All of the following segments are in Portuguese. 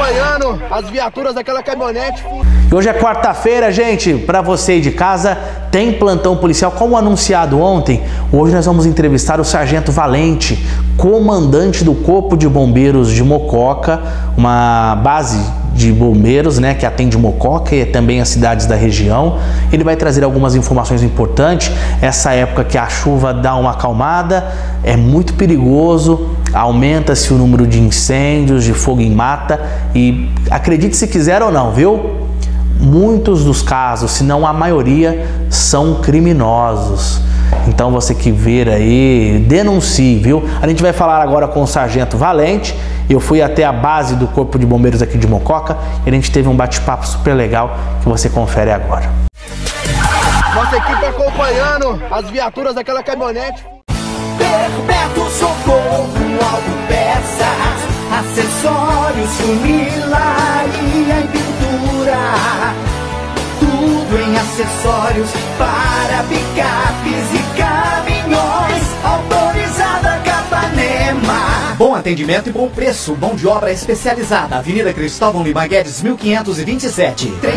acompanhando as viaturas daquela caminhonete. Hoje é quarta-feira, gente. Para você aí de casa, tem plantão policial. Como anunciado ontem, hoje nós vamos entrevistar o Sargento Valente, comandante do Corpo de Bombeiros de Mococa, uma base de bombeiros, né, que atende Mococa e também as cidades da região. Ele vai trazer algumas informações importantes. Essa época que a chuva dá uma acalmada, é muito perigoso, aumenta-se o número de incêndios, de fogo em mata e acredite se quiser ou não, viu? Muitos dos casos, se não a maioria, são criminosos. Então você que ver aí, denuncie, viu? A gente vai falar agora com o Sargento Valente. Eu fui até a base do Corpo de Bombeiros aqui de Mococa e a gente teve um bate-papo super legal que você confere agora. Nossa equipe acompanhando as viaturas daquela caminhonete. Perpétuo Socorro, autopeças, acessórios, funilaria e pintura. Tudo em acessórios para picapes e caminhões. Autorizada Capanema. Bom atendimento e bom preço. Mão de obra especializada. Avenida Cristóvão Lima Guedes, 1527. 3665-1580.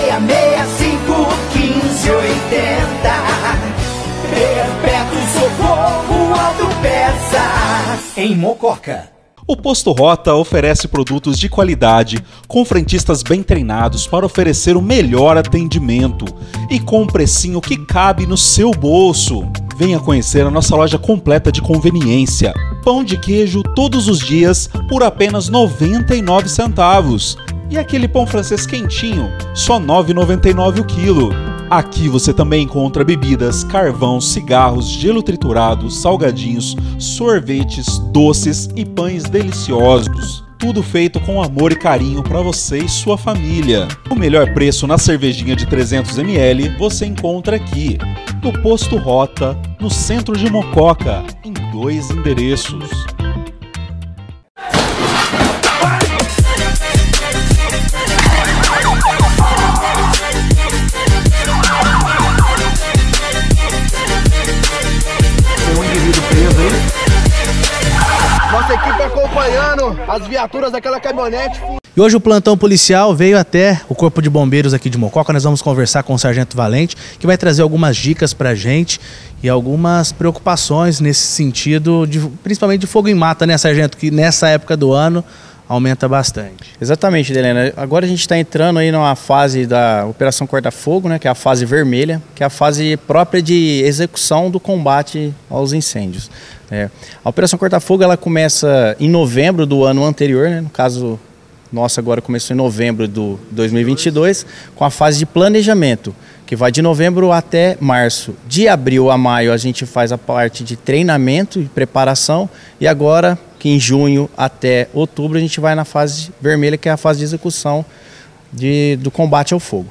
Perpétuo Socorro, autopeças. Em Mococa. O Posto Rota oferece produtos de qualidade, com frentistas bem treinados para oferecer o melhor atendimento e com um precinho que cabe no seu bolso. Venha conhecer a nossa loja completa de conveniência. Pão de queijo todos os dias por apenas 99 centavos. E aquele pão francês quentinho, só R$ 9,99 o quilo. Aqui você também encontra bebidas, carvão, cigarros, gelo triturado, salgadinhos, sorvetes, doces e pães deliciosos. Tudo feito com amor e carinho para você e sua família. O melhor preço na cervejinha de 300 ml você encontra aqui, no Posto Rota, no centro de Mococa, em 2 endereços. Nossa equipe acompanhando as viaturas daquela caminhonete. E hoje o plantão policial veio até o Corpo de Bombeiros aqui de Mococa. Nós vamos conversar com o Sargento Valente, que vai trazer algumas dicas pra gente e algumas preocupações nesse sentido, principalmente de fogo em mata, né, Sargento? Que nessa época do ano aumenta bastante. Exatamente, Delena. Agora a gente está entrando aí numa fase da Operação Corta-Fogo, né, que é a fase vermelha, que é a fase própria de execução do combate aos incêndios. A Operação Corta-Fogo ela começa em novembro do ano anterior, né, no caso nosso agora começou em novembro de 2022, com a fase de planejamento, que vai de novembro até março. De abril a maio a gente faz a parte de treinamento e preparação e agora que em junho até outubro a gente vai na fase vermelha, que é a fase de execução do combate ao fogo.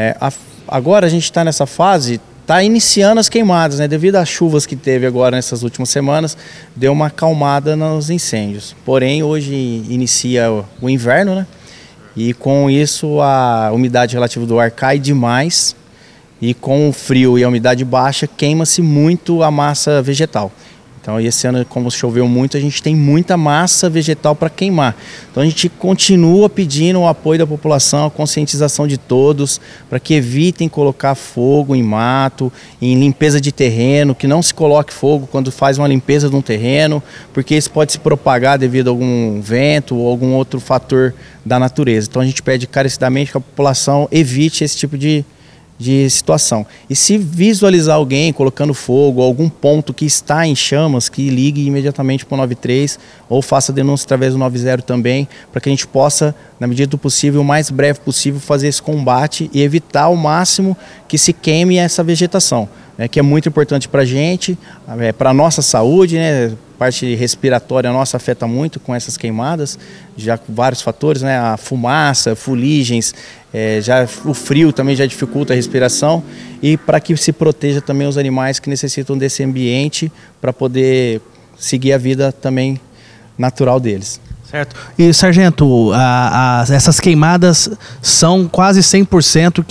Agora a gente está nessa fase, está iniciando as queimadas, né? Devido às chuvas que teve agora nessas últimas semanas, deu uma acalmada nos incêndios. Porém, hoje inicia o inverno, né? E com isso a umidade relativa do ar cai demais e com o frio e a umidade baixa queima-se muito a massa vegetal. Então, esse ano, como choveu muito, a gente tem muita massa vegetal para queimar. Então, a gente continua pedindo o apoio da população, a conscientização de todos, para que evitem colocar fogo em mato, em limpeza de terreno, que não se coloque fogo quando faz uma limpeza de um terreno, porque isso pode se propagar devido a algum vento ou algum outro fator da natureza. Então, a gente pede encarecidamente que a população evite esse tipo de situação. E se visualizar alguém colocando fogo, algum ponto que está em chamas, que ligue imediatamente para o 93 ou faça denúncia através do 90 também, para que a gente possa, na medida do possível, o mais breve possível, fazer esse combate e evitar ao máximo que se queime essa vegetação, né, que é muito importante para a gente, para a nossa saúde, né, parte respiratória nossa afeta muito com essas queimadas, já com vários fatores, né, a fumaça, fuligens, já o frio também já dificulta a respiração e para que se proteja também os animais que necessitam desse ambiente para poder seguir a vida também natural deles. Certo. E, Sargento, essas queimadas são quase 100%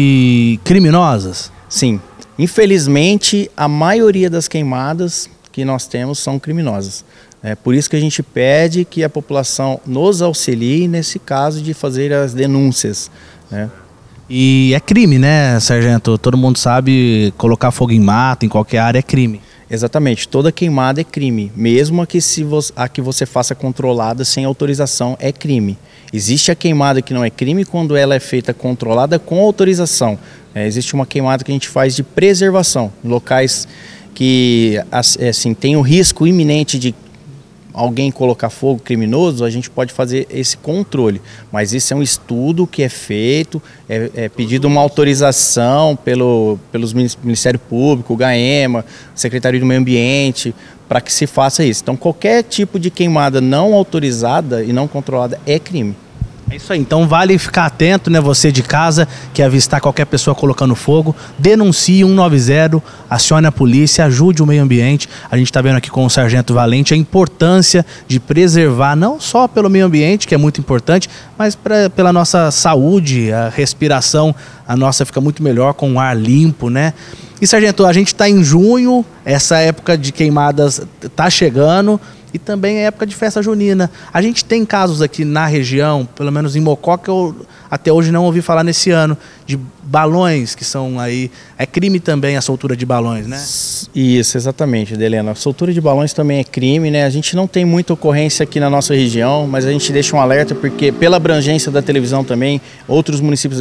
criminosas? Sim. Infelizmente, a maioria das queimadas que nós temos são criminosas. É por isso que a gente pede que a população nos auxilie nesse caso de fazer as denúncias, né? E é crime, né, sargento? Todo mundo sabe, colocar fogo em mata, em qualquer área é crime. Exatamente, toda queimada é crime, mesmo a que você faça controlada sem autorização é crime. Existe a queimada que não é crime quando ela é feita controlada com autorização. Existe uma queimada que a gente faz de preservação, em locais que assim, tem o risco iminente de alguém colocar fogo criminoso, a gente pode fazer esse controle. Mas isso é um estudo que é feito, é pedido uma autorização pelos Ministério Público, o GAEMA, Secretaria do Meio Ambiente, para que se faça isso. Então qualquer tipo de queimada não autorizada e não controlada é crime. É isso aí, então vale ficar atento, né, você de casa que avistar qualquer pessoa colocando fogo, denuncie 190, acione a polícia, ajude o meio ambiente. A gente está vendo aqui com o Sargento Valente a importância de preservar, não só pelo meio ambiente, que é muito importante, mas pela nossa saúde, a respiração, a nossa fica muito melhor com o ar limpo, né? E sargento, a gente está em junho, essa época de queimadas está chegando, e também é época de festa junina. A gente tem casos aqui na região, pelo menos em Mocó, que eu até hoje não ouvi falar nesse ano, de balões que são aí... É crime também a soltura de balões, né? Isso, exatamente, Delena. A soltura de balões também é crime, né? A gente não tem muita ocorrência aqui na nossa região, mas a gente deixa um alerta porque, pela abrangência da televisão também, outros municípios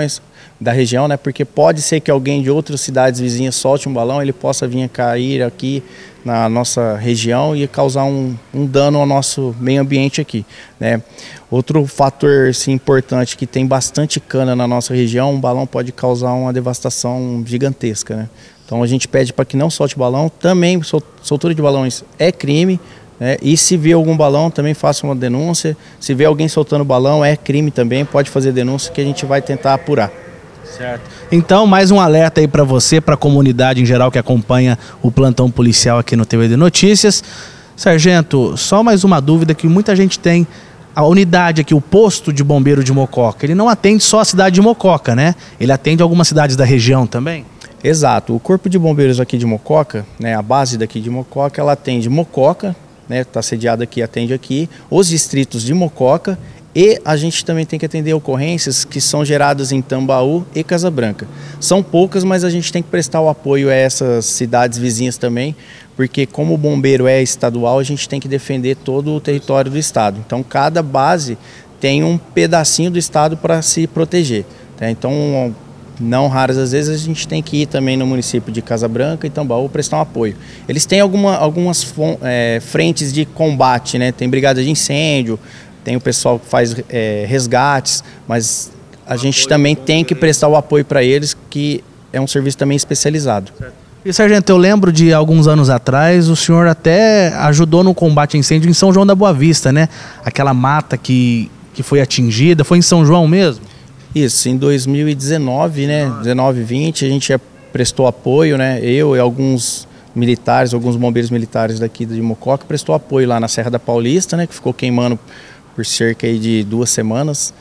da região, né? Porque pode ser que alguém de outras cidades vizinhas solte um balão, ele possa vir a cair aqui na nossa região e causar um dano ao nosso meio ambiente aqui, né? Outro fator assim, importante, que tem bastante cana na nossa região, um balão pode causar uma devastação gigantesca, né? Então a gente pede para que não solte balão. Também soltura de balões é crime, né? E se vê algum balão também faça uma denúncia. Se vê alguém soltando balão é crime também, pode fazer denúncia que a gente vai tentar apurar. Certo. Então, mais um alerta aí para você, para a comunidade em geral que acompanha o plantão policial aqui no TVD Notícias. Sargento, só mais uma dúvida que muita gente tem. A unidade aqui, o posto de bombeiro de Mococa, ele não atende só a cidade de Mococa, né? Ele atende algumas cidades da região também? Exato. O Corpo de Bombeiros aqui de Mococa, né, a base daqui de Mococa, ela atende Mococa, né, está sediada aqui, atende aqui, os distritos de Mococa. E a gente também tem que atender ocorrências que são geradas em Tambaú e Casa Branca. São poucas, mas a gente tem que prestar o apoio a essas cidades vizinhas também, porque como o bombeiro é estadual, a gente tem que defender todo o território do estado. Então cada base tem um pedacinho do estado para se proteger, tá? Então, não raras às vezes, a gente tem que ir também no município de Casa Branca e Tambaú prestar um apoio. Eles têm algumas frentes de combate, né? Tem brigada de incêndio, tem o pessoal que faz resgates, mas a gente também tem que prestar o apoio para eles, que é um serviço também especializado. E sargento, eu lembro de alguns anos atrás, o senhor até ajudou no combate a incêndio em São João da Boa Vista, né? Aquela mata que foi atingida, foi em São João mesmo? Isso, em 2019, né? 19, 20, a gente prestou apoio, né? Eu e alguns militares, alguns bombeiros militares daqui de Mococa prestou apoio lá na Serra da Paulista, né? Que ficou queimando por cerca aí de 2 semanas,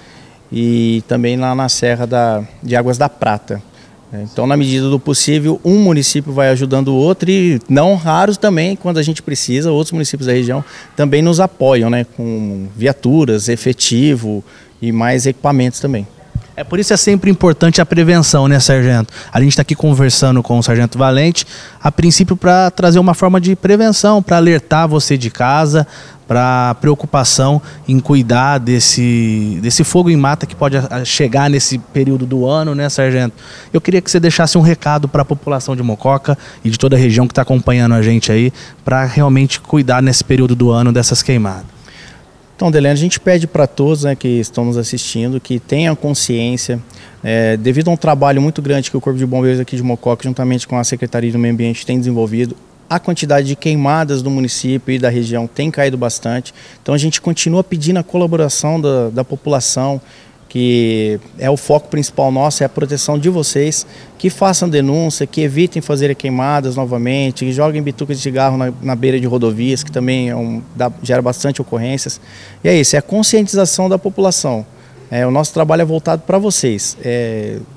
e também lá na Serra de Águas da Prata. Então, na medida do possível, um município vai ajudando o outro, e não raros também, quando a gente precisa, outros municípios da região também nos apoiam, né, com viaturas, efetivo e mais equipamentos também. É por isso é sempre importante a prevenção, né, sargento? A gente está aqui conversando com o Sargento Valente, a princípio para trazer uma forma de prevenção, para alertar você de casa, para preocupação em cuidar desse fogo em mata que pode chegar nesse período do ano, né, sargento? Eu queria que você deixasse um recado para a população de Mococa e de toda a região que está acompanhando a gente aí, para realmente cuidar nesse período do ano dessas queimadas. Então, Delena, a gente pede para todos, né, que estão nos assistindo, que tenham consciência, devido a um trabalho muito grande que o Corpo de Bombeiros aqui de Mococa, juntamente com a Secretaria do Meio Ambiente, tem desenvolvido. A quantidade de queimadas do município e da região tem caído bastante. Então a gente continua pedindo a colaboração da população, que é o foco principal nosso, é a proteção de vocês, que façam denúncia, que evitem fazer queimadas novamente, que joguem bitucas de cigarro na beira de rodovias, que também gera bastante ocorrências. E é isso, é a conscientização da população. O nosso trabalho é voltado para vocês.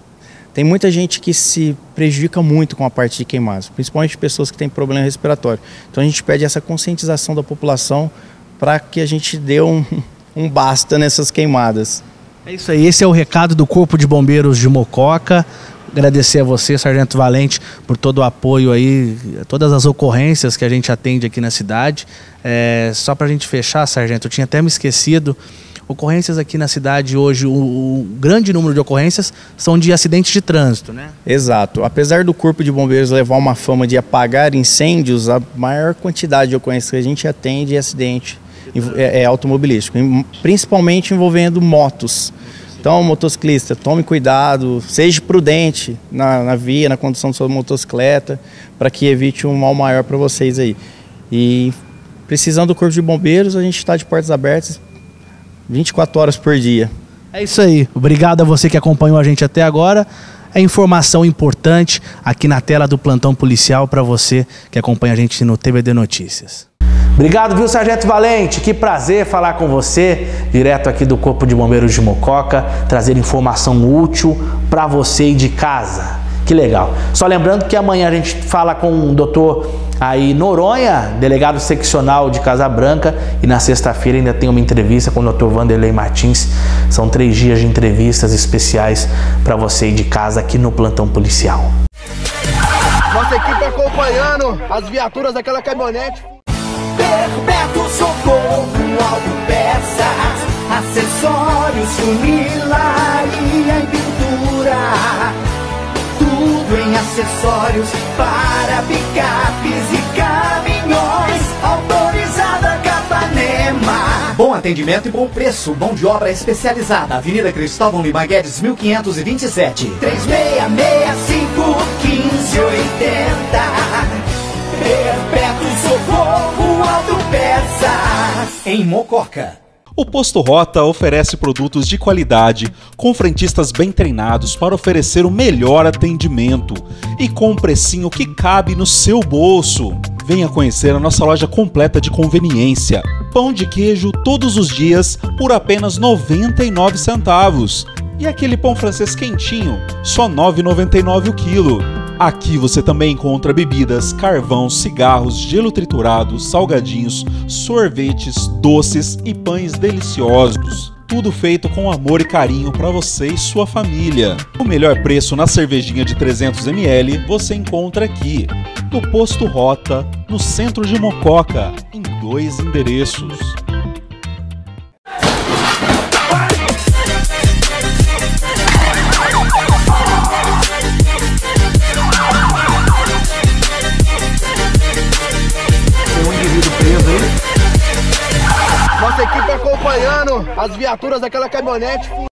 Tem muita gente que se prejudica muito com a parte de queimadas, principalmente pessoas que têm problema respiratório. Então a gente pede essa conscientização da população para que a gente dê um basta nessas queimadas. É isso aí, esse é o recado do Corpo de Bombeiros de Mococa. Agradecer a você, Sargento Valente, por todo o apoio aí, todas as ocorrências que a gente atende aqui na cidade. Só para a gente fechar, Sargento, eu tinha até me esquecido, ocorrências aqui na cidade hoje, o grande número de ocorrências são de acidentes de trânsito, né? Exato. Apesar do Corpo de Bombeiros levar uma fama de apagar incêndios, a maior quantidade de ocorrências que a gente atende é acidente automobilístico, principalmente envolvendo motos. Então, motociclista, tome cuidado, seja prudente na via, na condução da sua motocicleta, para que evite um mal maior para vocês aí. E precisando do Corpo de Bombeiros, a gente está de portas abertas 24 horas por dia. É isso aí. Obrigado a você que acompanhou a gente até agora. É informação importante aqui na tela do Plantão Policial para você que acompanha a gente no TVD Notícias. Obrigado, viu, Sargento Valente? Que prazer falar com você, direto aqui do Corpo de Bombeiros de Mococa, trazer informação útil para você e de casa. Que legal. Só lembrando que amanhã a gente fala com o doutor aí Noronha, delegado seccional de Casa Branca, e na sexta-feira ainda tem uma entrevista com o doutor Vanderlei Martins. São 3 dias de entrevistas especiais para você e de casa aqui no Plantão Policial. Nossa equipe acompanhando as viaturas daquela caminhonete. Perpétuo Socorro, autopeças, acessórios, funilaria e pintura. Tudo em acessórios para picapes e caminhões. Autorizada Capanema. Bom atendimento e bom preço. Mão de obra especializada. Avenida Cristóvão Lima Guedes, 1527. 3665-1580. Perpétuo Socorro, autopeças. Em Mococa. O Posto Rota oferece produtos de qualidade, com frentistas bem treinados para oferecer o melhor atendimento e com um precinho que cabe no seu bolso. Venha conhecer a nossa loja completa de conveniência. Pão de queijo todos os dias por apenas 99 centavos. E aquele pão francês quentinho, só R$ 9,99 o quilo. Aqui você também encontra bebidas, carvão, cigarros, gelo triturado, salgadinhos, sorvetes, doces e pães deliciosos. Tudo feito com amor e carinho para você e sua família. O melhor preço na cervejinha de 300 ml você encontra aqui, no Posto Rota, no centro de Mococa, em 2 endereços. Nossa equipe acompanhando as viaturas daquela caminhonete.